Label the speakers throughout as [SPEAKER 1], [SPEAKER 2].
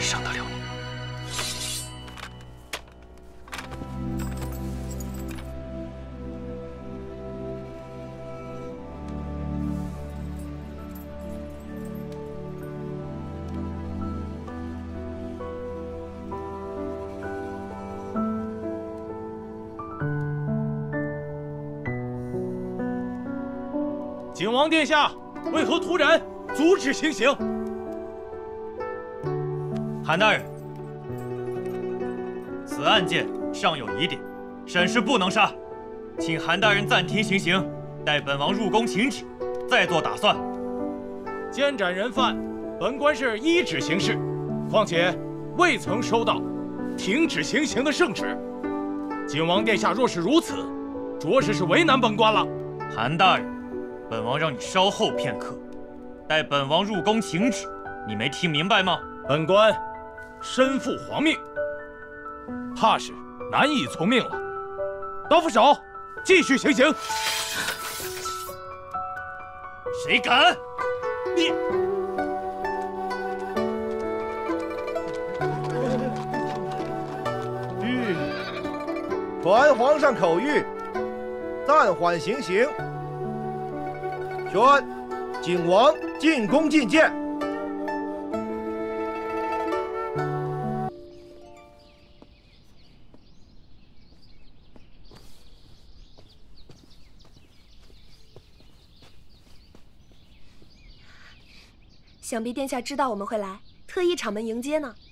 [SPEAKER 1] 伤得了你。
[SPEAKER 2] 景王殿下，为何突然阻止行刑？
[SPEAKER 1] 韩大人，此案件尚有疑点，审视不能杀，请韩大人暂停行刑，待本王入宫请旨，再做打算。
[SPEAKER 2] 监斩人犯，本官是依旨行事，况且未曾收到停止行刑的圣旨。景王殿下若是如此，着实是为难本官了。
[SPEAKER 1] 韩大人，本王让你稍后片刻，待本王入宫请旨，你没听明白吗？
[SPEAKER 2] 本官身负皇命，怕是难以从命了。刀斧手，继续行刑。
[SPEAKER 1] 谁敢？
[SPEAKER 2] 你！
[SPEAKER 3] 传皇上口谕，暂缓行刑。宣景王进宫觐见。
[SPEAKER 4] 想必殿下知道我们会来，特意敞门迎接呢。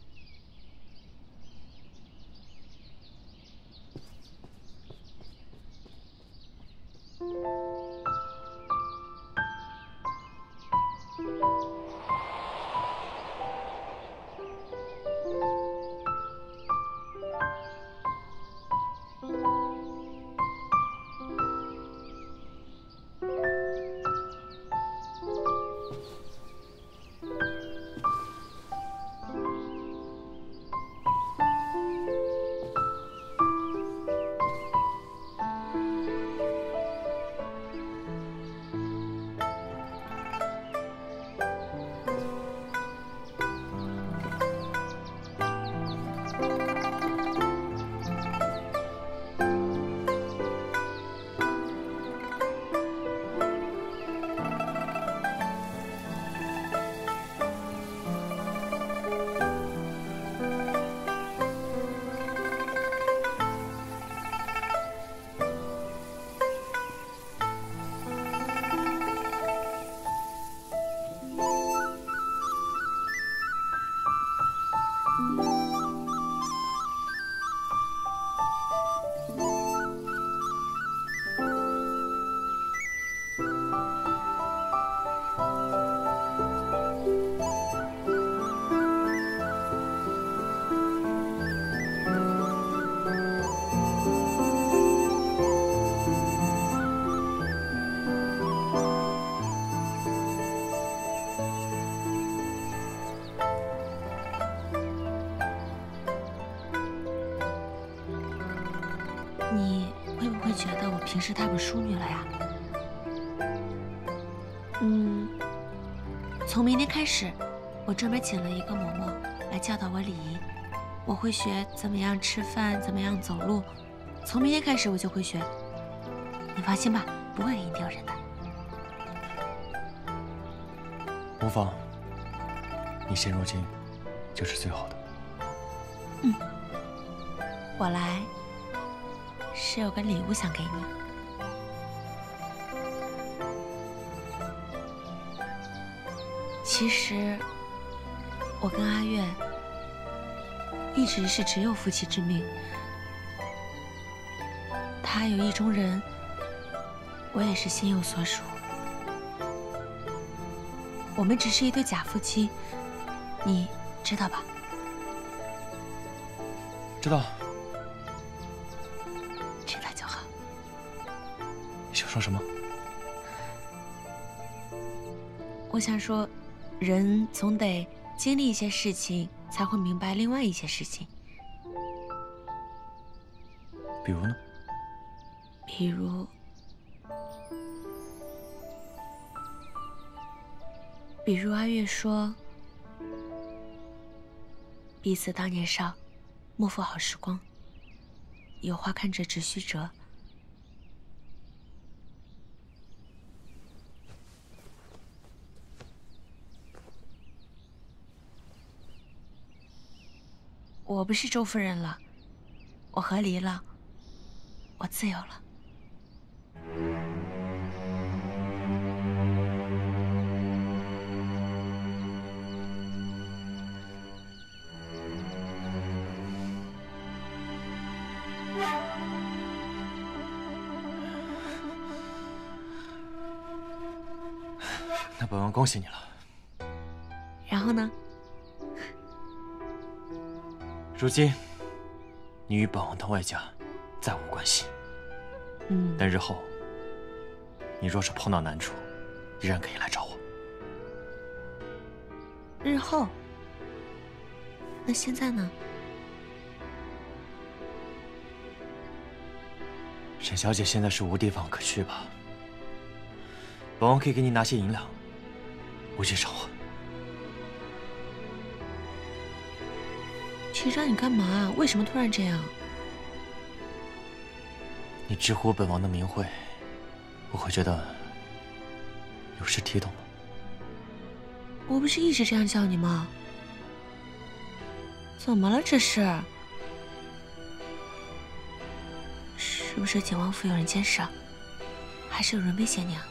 [SPEAKER 5] 你会不会觉得我平时太不淑女了呀？从明天开始，我专门请了一个嬷嬷来教导我礼仪。我会学怎么样吃饭，怎么样走路。从明天开始我就会学，你放心吧，不会给你丢人的。
[SPEAKER 1] 无妨，你现如今就是最好的。
[SPEAKER 5] 我来是有个礼物想给你。其实，我跟阿月一直是只有夫妻之命。他有意中人，我也是心有所属。我们只是一对假夫妻，你知道吧？
[SPEAKER 1] 知道。
[SPEAKER 5] 知道就好。
[SPEAKER 1] 你想说什么？
[SPEAKER 5] 我想说，人总得经历一些事情，才会明白另外一些事情。
[SPEAKER 1] 比如呢？
[SPEAKER 5] 比如阿月说， 彼此当年少，莫负好时光。有花看着只须折。我不是周夫人了，我和离了，我自由了。
[SPEAKER 1] 那本王恭喜你了。
[SPEAKER 5] 然后呢？
[SPEAKER 1] 如今，你与本王的外家再无关系。但日后，你若是碰到难处，依然可以来找我。
[SPEAKER 5] 日后？那现在呢？
[SPEAKER 1] 沈小姐现在是无地方可去吧？本王可以给你拿些银两，回去生活。
[SPEAKER 5] 齐章，你干嘛？为什么突然这样？
[SPEAKER 1] 你直呼本王的名讳，我会觉得有失体统吗？
[SPEAKER 5] 我不是一直这样叫你吗？怎么了这是？是不是景王府有人监视啊？还是有人威胁你啊？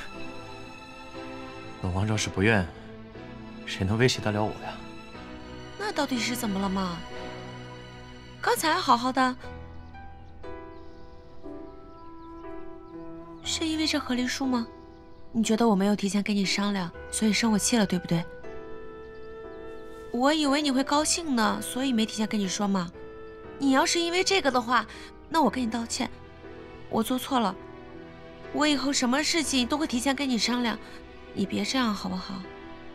[SPEAKER 1] 本王若是不愿，谁能威胁得了我呀？
[SPEAKER 5] 那到底是怎么了嘛？刚才还好好的，是因为这和离书吗？你觉得我没有提前跟你商量，所以生我气了，对不对？我以为你会高兴呢，所以没提前跟你说嘛。你要是因为这个的话，那我跟你道歉，我做错了，我以后什么事情都会提前跟你商量，你别这样好不好？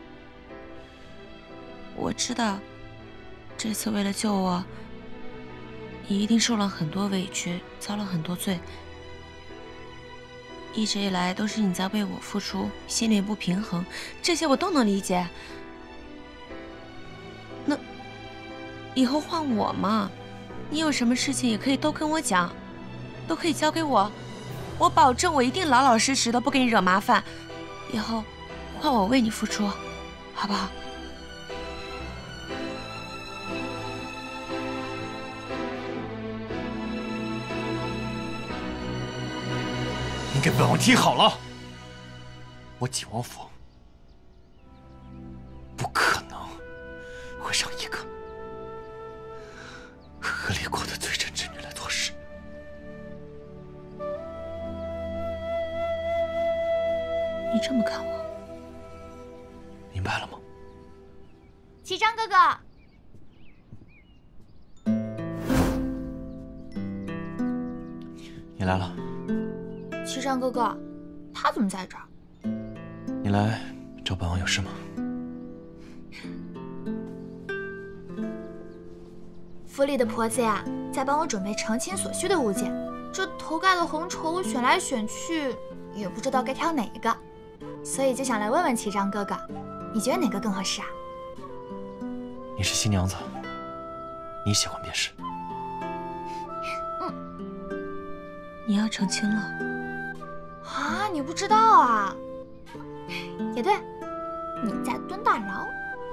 [SPEAKER 5] 我知道，这次为了救我，你一定受了很多委屈，遭了很多罪。一直以来都是你在为我付出，心里不平衡，这些我都能理解。那以后换我嘛，你有什么事情也可以都跟我讲，都可以交给我，我保证我一定老老实实的，不给你惹麻烦。以后换我为你付出，好不好？
[SPEAKER 1] 你给本王听好了，我景王府不可能会让一个和离国的罪臣之女来做事。
[SPEAKER 5] 你这么看我，
[SPEAKER 1] 明白了吗？
[SPEAKER 6] 齐章哥哥，
[SPEAKER 1] 你来了。
[SPEAKER 6] 齐章哥哥，他怎么在这儿？
[SPEAKER 1] 你来找本王有事吗？
[SPEAKER 6] 府里的婆子呀，在帮我准备成亲所需的物件。这头盖的红绸，我选来选去，也不知道该挑哪一个，所以就想来问问齐章哥哥，你觉得哪个更合适啊？
[SPEAKER 1] 你是新娘子，你喜欢便是。
[SPEAKER 5] 你要成亲了
[SPEAKER 6] 啊？你不知道啊？也对，你在蹲大牢。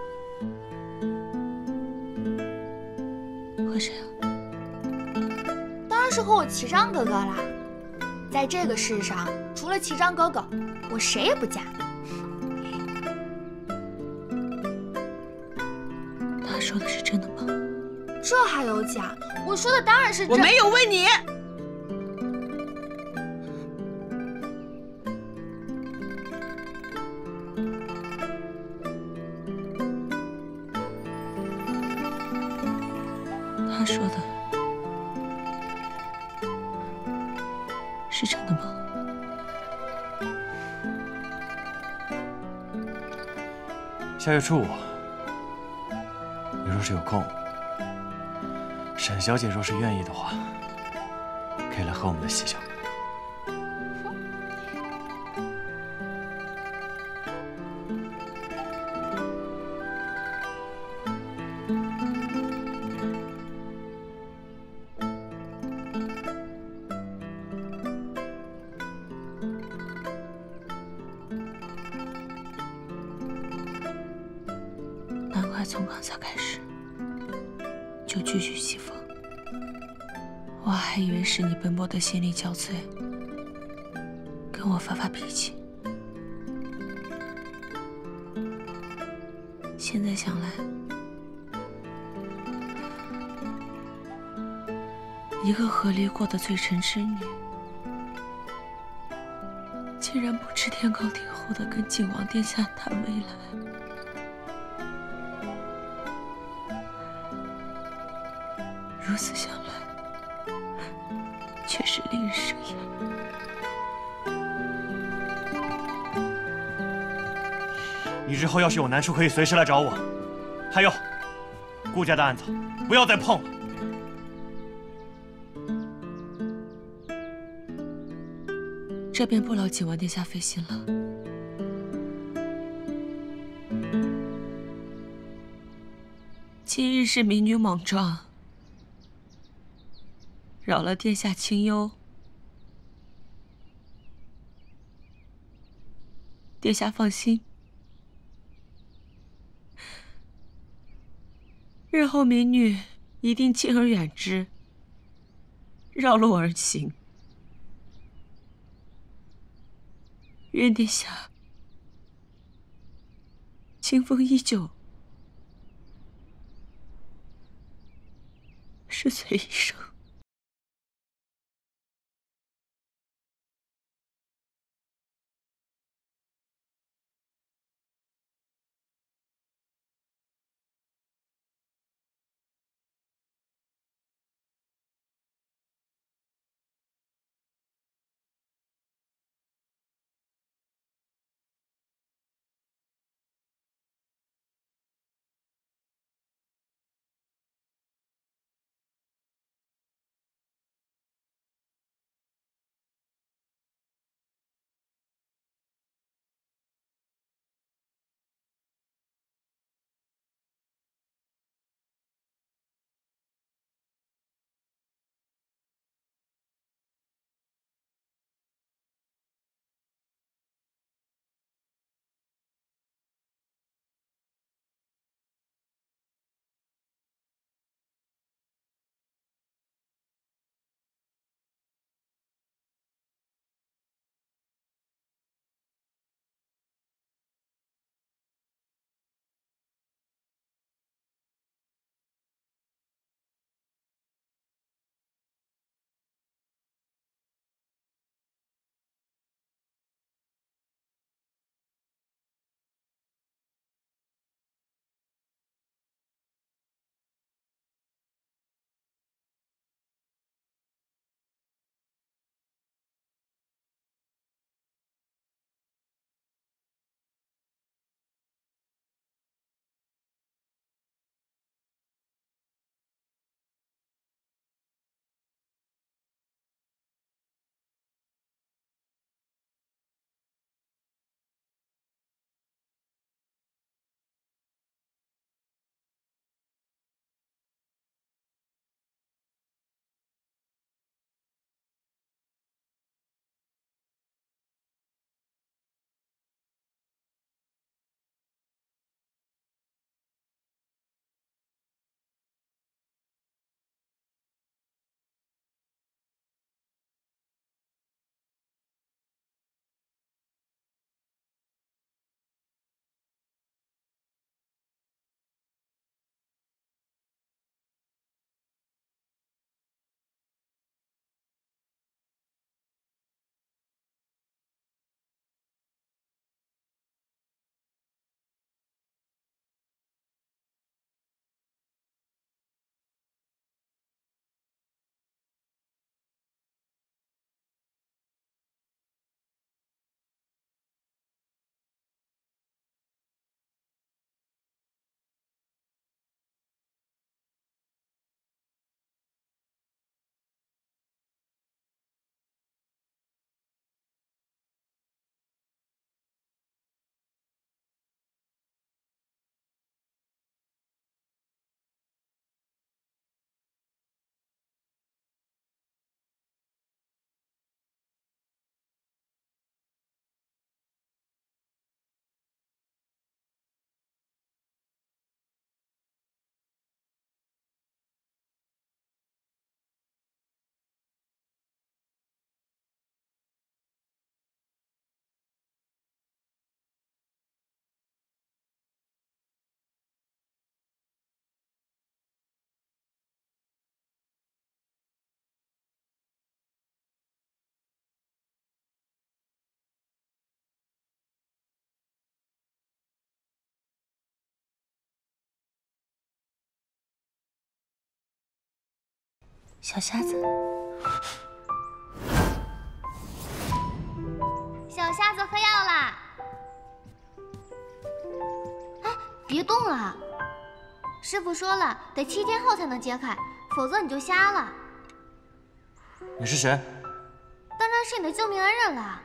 [SPEAKER 5] 和谁啊？
[SPEAKER 6] 当然是和我齐章哥哥啦。在这个世上，除了齐章哥哥，我谁也不嫁。
[SPEAKER 5] 他说的是真的吗？
[SPEAKER 6] 这还有假？我说的当然是真。
[SPEAKER 5] 我没有问你。他说的是真的吗？
[SPEAKER 1] 下月初5，你若是有空，沈小姐若是愿意的话，可以来和我们的喜笑。
[SPEAKER 5] 还从刚才开始就句句讥讽，我还以为是你奔波的心力交瘁，跟我发发脾气。现在想来，一个和离过的罪臣之女，竟然不知天高地厚的跟景王殿下谈未来。如此想来，确实令人生厌。
[SPEAKER 1] 你日后要是有难处，可以随时来找我。还有，顾家的案子不要再碰了。
[SPEAKER 5] 这便不劳景王殿下费心了。今日是民女莽撞，扰了殿下清幽。殿下放心，日后民女一定敬而远之，绕路而行。愿殿下清风依旧，是随一生。 小瞎子，
[SPEAKER 6] 小瞎子喝药啦！哎，别动啊！师傅说了，得7天后才能揭开，否则你就瞎了。
[SPEAKER 1] 你是谁？
[SPEAKER 6] 当然是你的救命恩人了。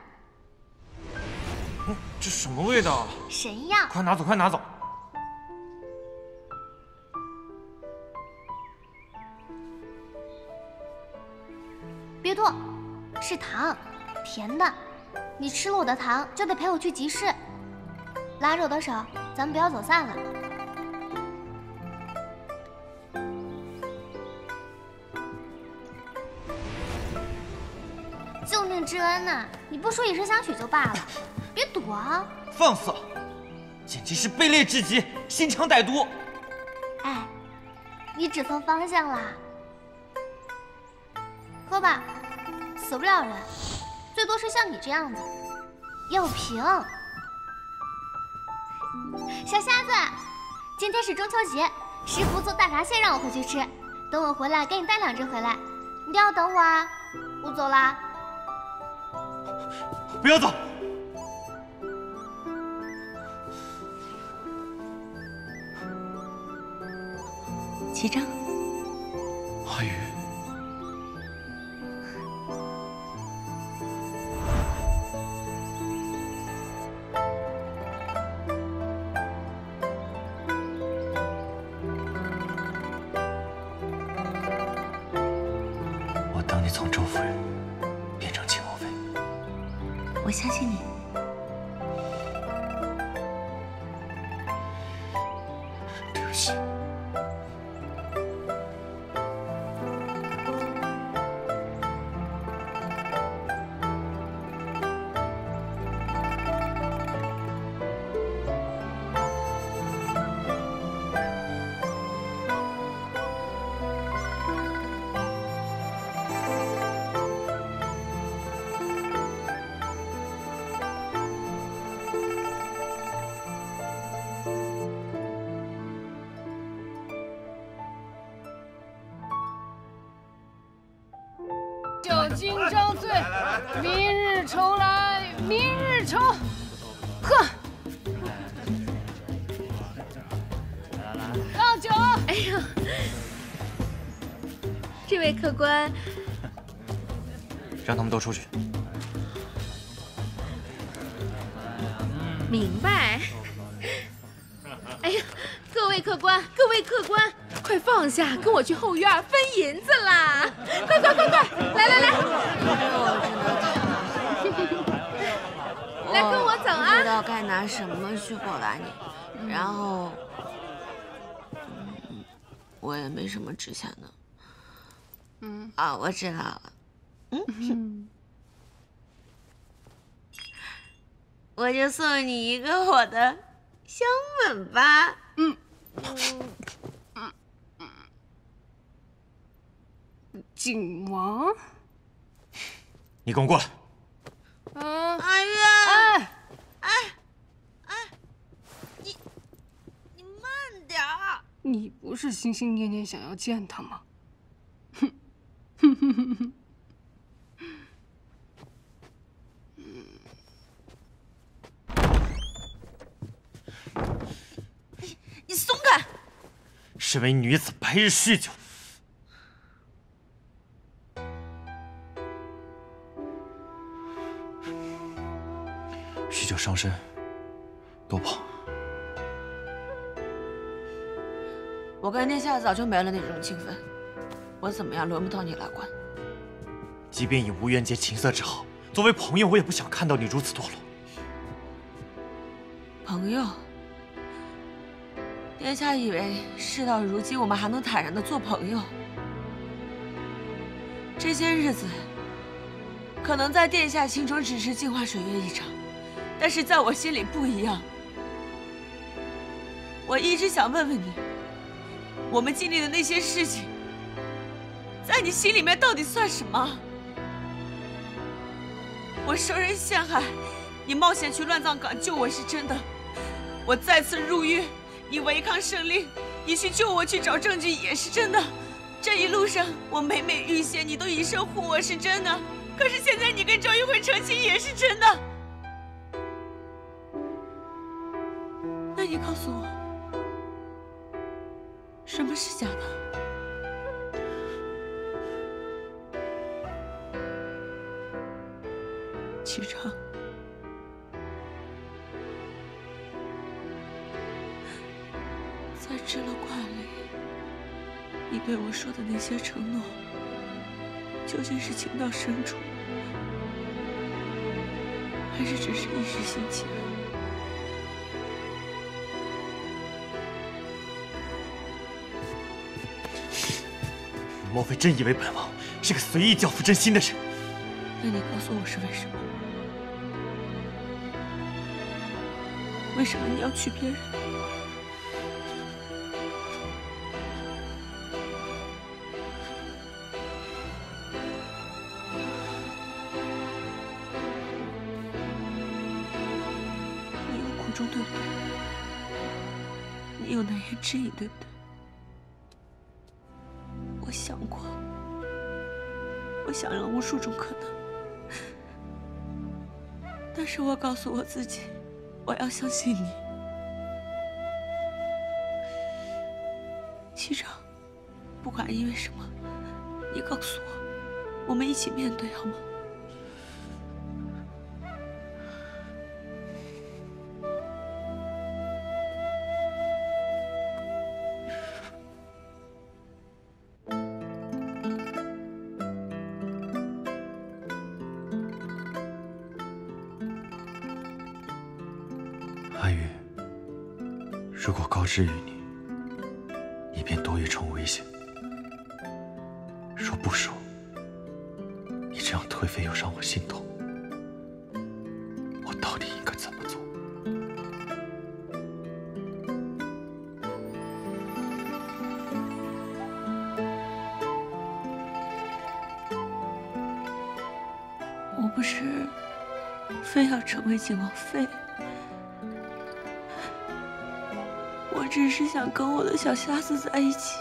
[SPEAKER 1] 这什么味道？
[SPEAKER 6] 神药！
[SPEAKER 1] 快拿走，快拿走！
[SPEAKER 6] 别吐，是糖，甜的。你吃了我的糖，就得陪我去集市。拉着我的手，咱们不要走散了。救命之恩呐，你不说以身相许就罢了，别躲啊！
[SPEAKER 1] 放肆！简直是卑劣至极，心肠歹毒！
[SPEAKER 6] 哎，你指错方向啦！喝吧，死不了人，最多是像你这样子，要平。小瞎子，今天是中秋节，师傅做大闸蟹让我回去吃，等我回来给你带2只回来，你一定要等我啊！我走啦。
[SPEAKER 1] 不要走！
[SPEAKER 5] 齐章，
[SPEAKER 1] 阿宇，我等你从周夫人变成秦王妃。
[SPEAKER 5] 我相信你。
[SPEAKER 1] 对不起。
[SPEAKER 7] 叫今朝醉，明日愁来，明日愁。喝！倒酒！
[SPEAKER 4] 哎呀，这位客官，
[SPEAKER 1] 让他们都出去。
[SPEAKER 4] 明白。哎呀，各位客官，各位客官，快放下，跟我去后院分银子啦！快快快快，来来来！来跟我走啊！
[SPEAKER 5] 不知道该拿什么去报答你，然后，我也没什么值钱的。啊，我知道了。我就送你一个我的香吻吧。
[SPEAKER 7] 景王，
[SPEAKER 1] 你跟我过来。
[SPEAKER 5] 阿月，你慢点儿。
[SPEAKER 7] 你不是心心念念想要见他吗？
[SPEAKER 5] 你松开！
[SPEAKER 1] 身为女子，白日酗酒，酗酒伤身，多不好。
[SPEAKER 5] 我跟殿下早就没了那种情分，我怎么样轮不到你来管。
[SPEAKER 1] 即便以无缘结情色之好，作为朋友，我也不想看到你如此堕落。
[SPEAKER 5] 朋友，殿下以为事到如今我们还能坦然的做朋友？这些日子，可能在殿下心中只是镜花水月一场，但是在我心里不一样。我一直想问问你，我们经历的那些事情，在你心里面到底算什么？我受人陷害，你冒险去乱葬岗救我是真的；我再次入狱，你违抗圣令，你去救我去找证据也是真的。 这一路上我每每遇险，你都以身护我是真的。可是现在你跟赵玉慧成亲也是真的。那你告诉我，什么是假的？启章，在知了观里，你对我说的那些承诺，究竟是情到深处，还是只是一时兴起？
[SPEAKER 1] 莫非真以为本王是个随意交付真心的人？
[SPEAKER 5] 那你告诉我是为什么？为什么你要娶别人？你有苦衷，对不对？你有难言之隐，对不对？我想过，我想了无数种可能，但是我告诉我自己，我要相信你。启章，不管因为什么，你告诉我，我们一起面对好吗？
[SPEAKER 1] 阿玉，如果告知于你，以便多一重危险；若不说，你这样颓废又让我心痛。我到底应该怎么做？
[SPEAKER 5] 我不是非要成为景王妃。我只是想跟我的小瞎子在一起，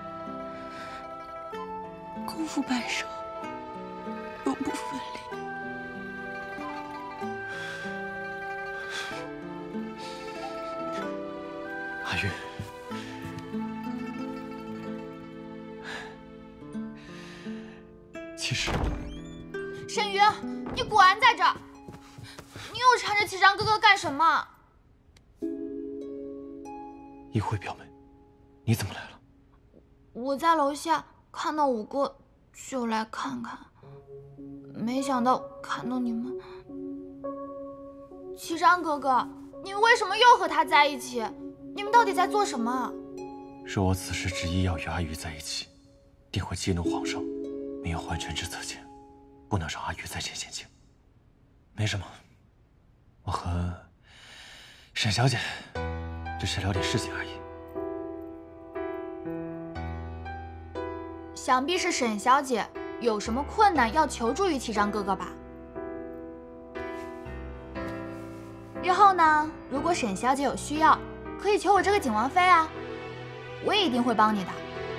[SPEAKER 5] 功夫白首，永不分离。
[SPEAKER 1] 阿玉，其实，
[SPEAKER 6] 沈云，你果然在这儿，你又缠着启章哥哥干什么？
[SPEAKER 1] 一慧表妹，你怎么来了？
[SPEAKER 6] 我在楼下看到五哥，就来看看，没想到看到你们。启章哥哥，你为什么又和他在一起？你们到底在做什么？
[SPEAKER 1] 若我此时执意要与阿玉在一起，定会激怒皇上，命有宦臣之侧前，不能让阿玉再见贤卿。没什么，我和沈小姐只是聊点事情而已。
[SPEAKER 6] 想必是沈小姐有什么困难要求助于启章哥哥吧。日后呢，如果沈小姐有需要，可以求我这个景王妃啊，我也一定会帮你的。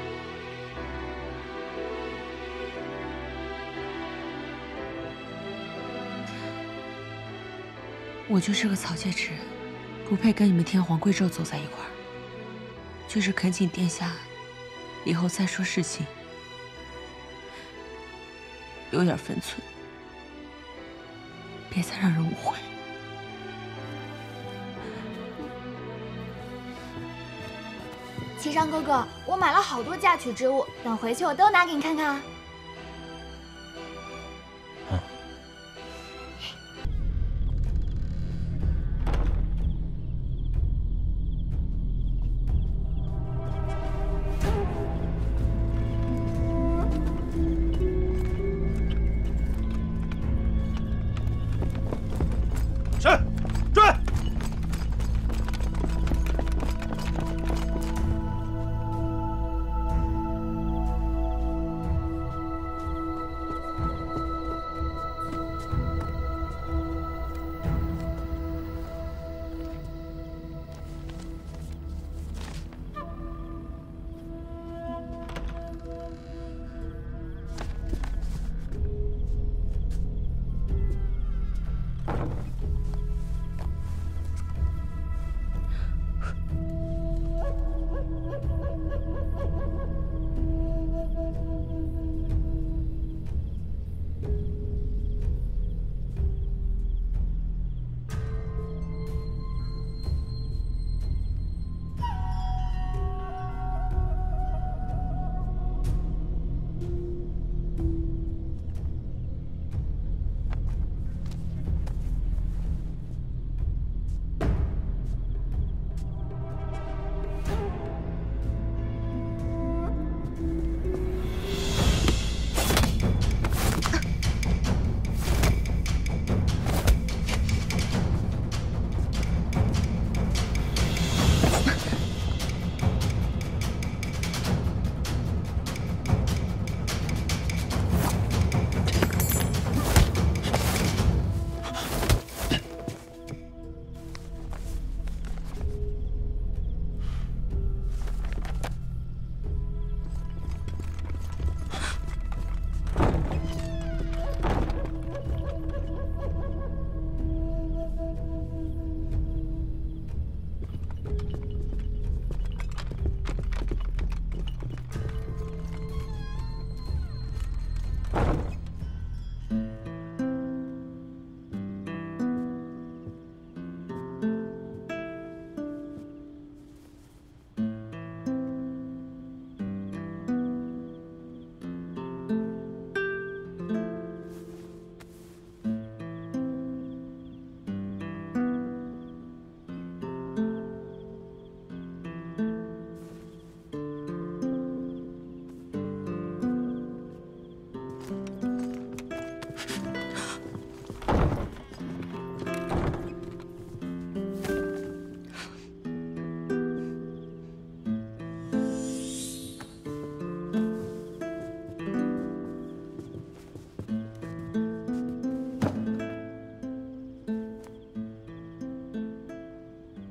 [SPEAKER 5] 我就是个草芥之人，不配跟你们天皇贵胄走在一块儿。就是恳请殿下，以后再说事情，有点分寸，别再让人误会。
[SPEAKER 6] 启章哥哥，我买了好多嫁娶之物，等回去我都拿给你看看啊。